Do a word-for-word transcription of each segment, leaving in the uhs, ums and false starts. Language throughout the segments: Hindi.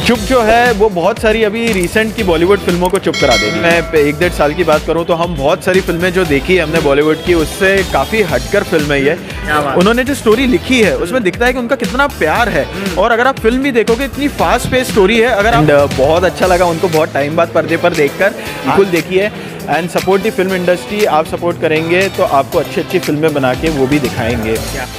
चुप जो है वो बहुत सारी अभी रिसेंट की बॉलीवुड फिल्मों को चुप करा देगी। मैं एक डेढ़ साल की बात करूं तो हम बहुत सारी फिल्में जो देखी है हमने बॉलीवुड की, उससे काफ़ी हटकर फिल्म है ये। उन्होंने जो स्टोरी लिखी है उसमें दिखता है कि उनका कितना प्यार है, और अगर आप फिल्म भी देखोगे इतनी फास्ट पेस स्टोरी है। अगर आप बहुत अच्छा लगा उनको बहुत टाइम बाद पर्दे पर देखकर, बिल्कुल देखिए and support the film industry. आप सपोर्ट करेंगे तो आपको अच्छी अच्छी फिल्में बना के वो भी दिखाएंगे।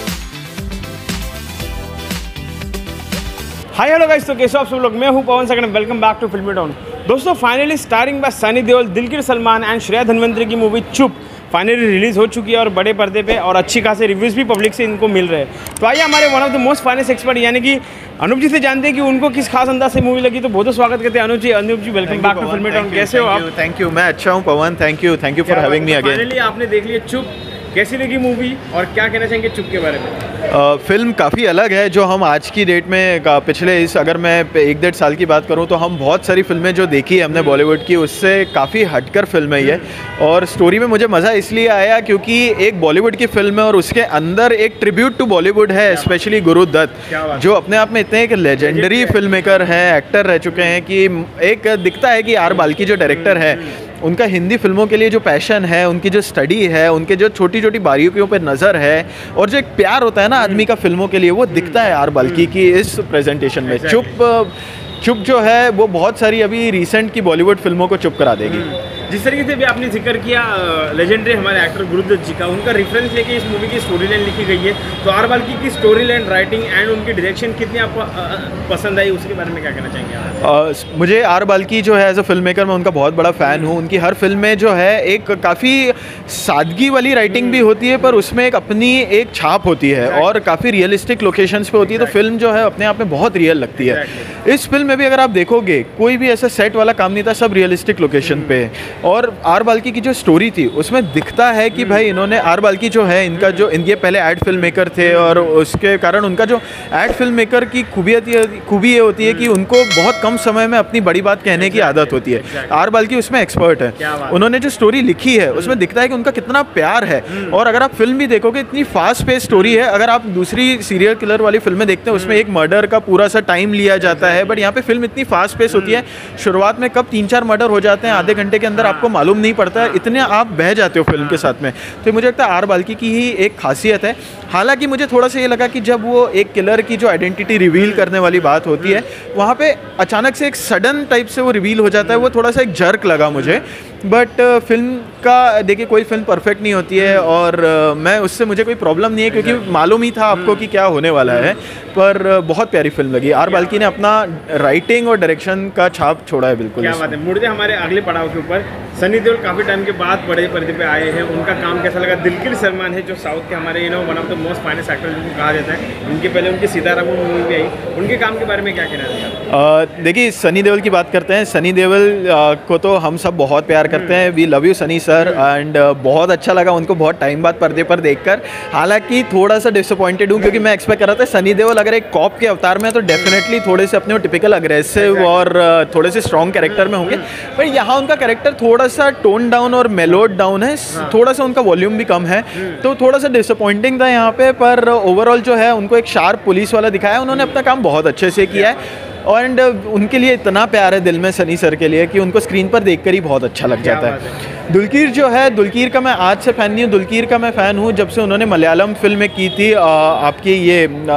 हाय हेलो गाइस, तो कैसे आप सब लोग? मैं हूं Pawan second, welcome back to फिल्मी टाउन। दोस्तों finally starring by Sunny Deol, Dulquer Salmaan and Shreya Dhanwanthary की मूवी चुप फाइनली रिलीज हो चुकी है और बड़े पर्दे पे, और अच्छी खासे रिव्यूज़ भी पब्लिक से इनको मिल रहे हैं। तो आइए हमारे one of the most finest expert यानी कि अनूप जी से जानते हैं कि उनको किस खास अंदाज से मूवी लगी। तो बहुत स्वागत करते हैं Anoop ji. Anoop ji welcome back to फिल्मी टाउन, कैसे हो आप? थैंक यू, मैं अच्छा हूँ Pawan, thank you thank you for having me again. Finally आपने देख लिया चुप, कैसी लगी मूवी और क्या कहना चाहेंगे चुप के बारे में? uh, फिल्म काफ़ी अलग है जो हम आज की डेट में, पिछले इस अगर मैं एक डेढ़ साल की बात करूं तो हम बहुत सारी फिल्में जो देखी है हमने बॉलीवुड की, उससे काफ़ी हटकर फिल्म है ये। और स्टोरी में मुझे मज़ा इसलिए आया क्योंकि एक बॉलीवुड की फिल्म है और उसके अंदर एक ट्रिब्यूट टू बॉलीवुड है, स्पेशली गुरु दत्त जो अपने आप में इतने एक लेजेंडरी फिल्म मेकर हैं, एक्टर रह चुके हैं, कि एक दिखता है कि आर बाल्की जो डायरेक्टर है उनका हिंदी फिल्मों के लिए जो पैशन है, उनकी जो स्टडी है, उनके जो छोटी छोटी बारीकियों पे नज़र है, और जो एक प्यार होता है ना आदमी का फिल्मों के लिए, वो दिखता है आर बाल्की की इस प्रेजेंटेशन में। चुप चुप जो है वो बहुत सारी अभी रिसेंट की बॉलीवुड फिल्मों को चुप करा देगी। जिस तरीके से भी आपने जिक्र किया लेजेंडरी हमारे एक्टर गुरुदत्त जी का, उनका रेफरेंस लेके इस मूवी की स्टोरी लाइन लिखी गई है। तो आर बाल्की की स्टोरी लाइन, राइटिंग एंड उनकी डायरेक्शन कितनी आपको पसंद आई, उसके बारे में क्या कहना चाहेंगे आप? uh, मुझे आर बाल्की जो है एज अ फिल्म मेकर मैं उनका बहुत बड़ा फ़ैन हूँ। उनकी हर फिल्म में जो है एक काफ़ी सादगी वाली राइटिंग भी होती है, पर उसमें एक अपनी एक छाप होती है और काफ़ी रियलिस्टिक लोकेशंस पे होती है, तो फिल्म जो है अपने आप में बहुत रियल लगती है। इस फिल्म में भी अगर आप देखोगे कोई भी ऐसा सेट वाला काम नहीं था, सब रियलिस्टिक लोकेशन पे। और आर बाल्की की जो स्टोरी थी उसमें दिखता है कि भाई इन्होंने, आर बाल्की जो है इनका जो, इनके पहले एड फिल्म मेकर थे और उसके कारण उनका जो एड फिल्म मेकर की खूबियत खूबी ये होती है कि उनको बहुत कम समय में अपनी बड़ी बात कहने की आदत होती है। आर बाल्की उसमें एक्सपर्ट है। उन्होंने जो स्टोरी लिखी है उसमें दिखता है कि उनका कितना प्यार है, और अगर आप फिल्म भी देखोगे इतनी फास्ट पेस स्टोरी है। अगर आप दूसरी सीरियल किलर वाली फिल्में देखते हैं उसमें एक मर्डर का पूरा सा टाइम लिया जाता है, बट यहाँ पे फिल्म इतनी फास्ट पेस होती है, शुरुआत में कब तीन चार मर्डर हो जाते हैं आधे घंटे के अंदर आपको मालूम नहीं पड़ता है, इतने आप बह जाते हो फिल्म के साथ में। तो मुझे लगता है आर बाल्की की ही एक खासियत है। हालांकि मुझे थोड़ा सा ये लगा कि जब वो एक किलर की जो आइडेंटिटी रिवील करने वाली बात होती है, वहाँ पे अचानक से एक सडन टाइप से वो रिवील हो जाता है, वो थोड़ा सा एक जर्क लगा मुझे। बट फिल्म का देखिए, कोई फिल्म परफेक्ट नहीं होती है, और uh, मैं उससे मुझे कोई प्रॉब्लम नहीं है क्योंकि मालूम ही था आपको कि क्या होने वाला है। पर uh, बहुत प्यारी फिल्म लगी। आर बाल्की ने अपना राइटिंग और डायरेक्शन का छाप छोड़ा है। बिल्कुल क्या बात है। मुड़ते हमारे अगले पड़ाव के ऊपर, सनी देओल काफ़ी टाइम के बाद बड़े पर्दे पे आए हैं, उनका काम कैसा लगा? दिलकर सलमान है जो साउथ के हमारे you know one of the most finest actor जिनको कहा जाता है, उनके पहले उनकी सीतारामन मूवी भी आई, उनके काम के बारे में क्या कहना है? देखिए सनी देओल की बात करते हैं। सनी देओल को तो हम सब बहुत प्यार करते हैं, we love you Sunny sir, and बहुत अच्छा लगा उनको बहुत टाइम बाद पर्दे पर देखकर। हालांकि थोड़ा सा डिसअपॉइंटेड हूँ क्योंकि मैं एक्सपेक्ट कर रहा था सनी देओल अगर एक कॉप के अवतार में तो डेफिनेटली थोड़े से अपने टिपिकल अग्रेसिव और थोड़े से स्ट्रॉन्ग कैरेक्टर में होंगे, पर यहाँ उनका कैरेक्टर थोड़ा सा टोन डाउन और मेलोड डाउन है, थोड़ा सा उनका वॉल्यूम भी कम है, तो थोड़ा सा डिसअपॉइंटिंग था यहाँ पे। पर ओवरऑल जो है उनको एक शार्प पुलिस वाला दिखाया, उन्होंने अपना काम बहुत अच्छे से किया है, और उनके लिए इतना प्यार है दिल में सनी सर के लिए कि उनको स्क्रीन पर देखकर ही बहुत अच्छा लग जाता है। दुलकीर जो है, दुलकीर का मैं आज से फ़ैन नहीं हूँ, दुलकीर का मैं फ़ैन हूँ जब से उन्होंने मलयालम फिल्में की थी। आ, आपकी ये आ,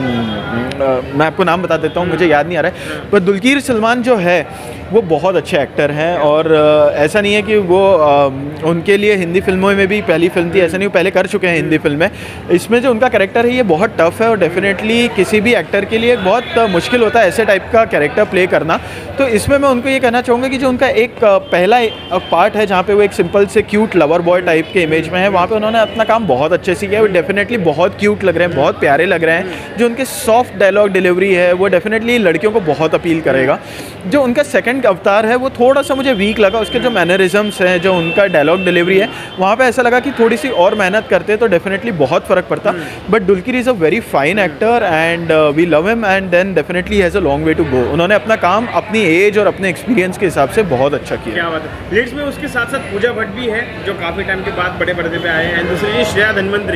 आ, मैं आपको नाम बता देता हूँ, मुझे याद नहीं आ रहा है, पर दुलकीर सलमान जो है वो बहुत अच्छे एक्टर हैं, और आ, ऐसा नहीं है कि वो आ, उनके लिए हिंदी फिल्मों में भी पहली फिल्म थी, ऐसा नहीं, वो पहले कर चुके हैं हिंदी फिल्में। इसमें जो उनका कैरेक्टर है ये बहुत टफ है, और डेफिनेटली किसी भी एक्टर के लिए बहुत मुश्किल होता है ऐसे टाइप का कैरेक्टर प्ले करना। तो इसमें मैं उनको ये कहना चाहूँगा कि जो उनका एक पहला पार्ट है जहाँ पे वो एक सिंपल से क्यूट लवर बॉय टाइप के इमेज में है, वहाँ पे उन्होंने अपना काम बहुत अच्छे से किया है। वो डेफिनेटली बहुत क्यूट लग रहे हैं, बहुत प्यारे लग रहे हैं। जो उनके सॉफ्ट डायलॉग डिलीवरी है वो डेफिनेटली लड़कियों को बहुत अपील करेगा। जो उनका सेकंड अवतार है वो थोड़ा सा मुझे वीक लगा, उसके जो मैनरिज्म्स हैं, जो उनका डायलॉग डिलीवरी है, वहाँ पे ऐसा लगा कि थोड़ी सी और मेहनत करते तो डेफिनेटली बहुत फ़र्क पड़ता। But Dulquer is a very fine actor and we love him, and then definitely has a long way to go. उन्होंने अपना काम अपनी एज और अपने एक्सपीरियंस के हिसाब से बहुत अच्छा किया। क्या बात है। लीड्स में उसके साथ साथ पूजा भट्ट भी है जो काफ़ी टाइम के बाद बड़े पर्दे पे आए हैं, दूसरी श्रेया धन्वंतरी।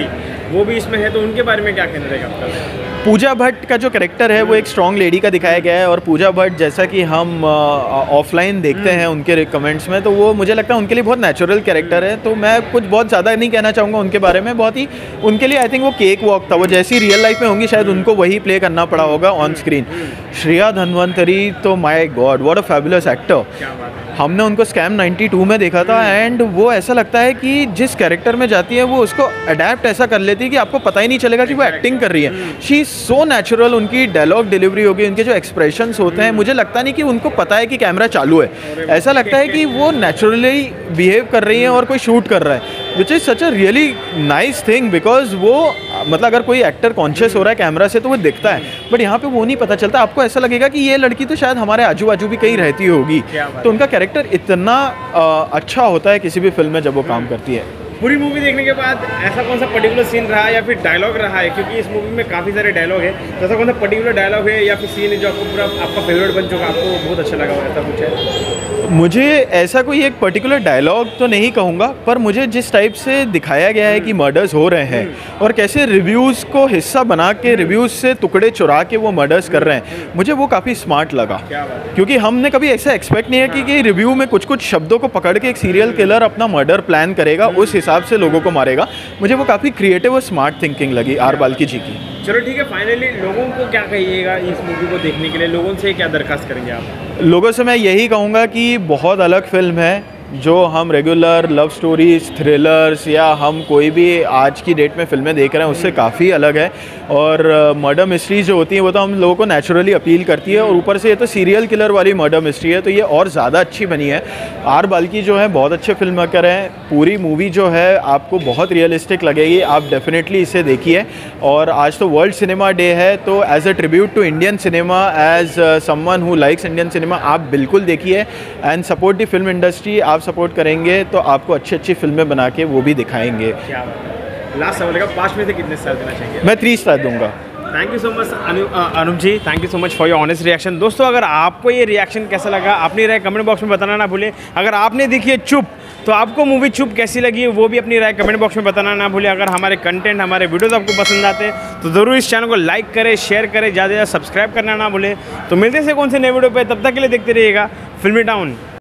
वो भी इसमें है, तो उनके बारे में क्या कहना रहेगा आपका? पूजा भट्ट का जो कैरेक्टर है वो एक स्ट्रॉन्ग लेडी का दिखाया गया है, और पूजा भट्ट जैसा कि हम ऑफलाइन देखते हैं उनके कमेंट्स में, तो वो मुझे लगता है उनके लिए बहुत नेचुरल कैरेक्टर है। तो मैं कुछ बहुत ज़्यादा नहीं कहना चाहूँगा उनके बारे में, बहुत ही उनके लिए आई थिंक वो केक वॉक था, वो जैसी रियल लाइफ में होंगी शायद उनको वही प्ले करना पड़ा होगा ऑन स्क्रीन। श्रेया धन्वंतरी तो my god what a fabulous actor. हमने उनको स्कैम नाइन्टी टू में देखा था, एंड वो ऐसा लगता है कि जिस कैरेक्टर में जाती है वो उसको अडेप्ट ऐसा कर लेती है कि आपको पता ही नहीं चलेगा कि वो एक्टिंग कर रही है। शी इज़ सो नेचुरल, उनकी डायलॉग डिलीवरी होगी, उनके जो एक्सप्रेशंस होते हैं, मुझे लगता नहीं कि उनको पता है कि कैमरा चालू है, ऐसा लगता है कि वो नेचुरली बिहेव कर रही हैं और कोई शूट कर रहा है, which is such a really nice thing, because वो मतलब अगर कोई एक्टर कॉन्शियस हो रहा है कैमरा से तो वो दिखता है, बट यहाँ पे वो नहीं पता चलता। आपको ऐसा लगेगा कि ये लड़की तो शायद हमारे आजू बाजू भी कहीं रहती होगी, तो उनका कैरेक्टर इतना आ, अच्छा होता है किसी भी फिल्म में जब वो काम करती है। पूरी मूवी देखने के बाद ऐसा कौन सा पर्टिकुलर सीन रहा है या फिर डायलॉग रहा है, क्योंकि इस मूवी में काफ़ी सारे डायलॉग है, तो ऐसा कौन सा पर्टिकुलर डायलॉग है या फिर सीन है जो आपको पूरा आपका फेवरेट बन चुका, आपको बहुत अच्छा लगा हो, ऐसा कुछ है? मुझे ऐसा कोई एक पर्टिकुलर डायलॉग तो नहीं कहूँगा, पर मुझे जिस टाइप से दिखाया गया है कि मर्डर्स हो रहे हैं और कैसे रिव्यूज़ को हिस्सा बना के रिव्यूज़ से टुकड़े चुरा के वो मर्डर्स कर रहे हैं, मुझे वो काफ़ी स्मार्ट लगा, क्योंकि हमने कभी ऐसा एक्सपेक्ट नहीं है कि, कि रिव्यू में कुछ कुछ शब्दों को पकड़ के एक सीरियल किलर अपना मर्डर प्लान करेगा, उस हिसाब से लोगों को मारेगा। मुझे वो काफ़ी क्रिएटिव और स्मार्ट थिंकिंग लगी आर बाल्की जी की। चलो ठीक है, फाइनली लोगों को क्या कहिएगा इस मूवी को देखने के लिए, लोगों से क्या दरखास्त करेंगे आप? लोगों से मैं यही कहूँगा कि बहुत अलग फिल्म है, जो हम रेगुलर लव स्टोरीज, थ्रिलर्स या हम कोई भी आज की डेट में फिल्में देख रहे हैं उससे काफ़ी अलग है, और मर्डर मिस्ट्री जो होती है वो तो हम लोगों को नेचुरली अपील करती है, और ऊपर से ये तो सीरियल किलर वाली मर्डर मिस्ट्री है, तो ये और ज़्यादा अच्छी बनी है। आर बाल्की जो है बहुत अच्छे फिल्म मेकर हैं, पूरी मूवी जो है आपको बहुत रियलिस्टिक लगेगी, आप डेफिनेटली इसे देखिए। और आज तो वर्ल्ड सिनेमा डे है, तो as a tribute to Indian cinema, as someone who likes Indian cinema, आप बिल्कुल देखिए and support the film industry. आप सपोर्ट करेंगे तो आपको अच्छी अच्छी फिल्में बना के वो भी दिखाएंगे। क्या लास्ट सवाल का, पाँच में से कितने स्टार देना चाहिए? मैं थ्री स्टार दूंगा। Thank you so much Anup ji, thank you so much for your honest reaction. दोस्तों अगर आपको ये रिएक्शन कैसा लगा अपनी राय कमेंट बॉक्स में बताना ना भूलें। अगर आपने देखी है चुप, तो आपको मूवी चुप कैसी लगी है वो भी अपनी राय कमेंट बॉक्स में बताना ना भूलें। अगर हमारे कंटेंट, हमारे वीडियोस आपको पसंद आते हैं तो ज़रूर इस चैनल को लाइक करें, शेयर करें, ज़्यादा से ज़्यादा सब्सक्राइब करना ना भूलें। तो मिलते हैं कौन से नए वीडियो पे, तब तक के लिए देखते रहिएगा फिल्मी टाउन।